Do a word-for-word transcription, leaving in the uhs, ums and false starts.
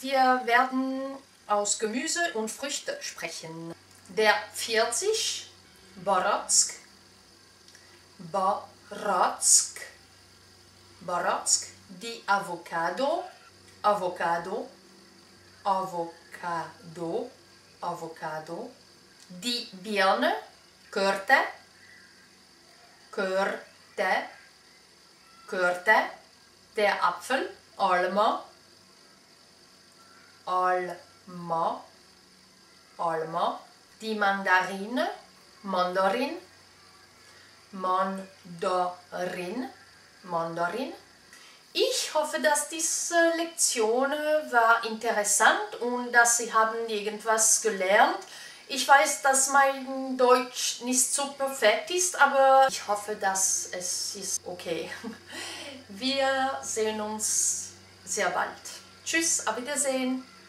Wir werden aus Gemüse und Früchte sprechen. Der Pfirsich, Borozzk, Borozzk, Borozzk, die Avocado, Avocado, Avocado, Avocado, die Birne, Körte, Körte, Körte, der Apfel, Alma, Alma, Alma, die Mandarine, Mandarin, Mandarin, Mandarin. Ich hoffe, dass diese Lektion war interessant und dass Sie haben irgendwas gelernt. Ich weiß, dass mein Deutsch nicht so perfekt ist, aber ich hoffe, dass es ist okay. Wir sehen uns sehr bald. Tschüss, auf Wiedersehen.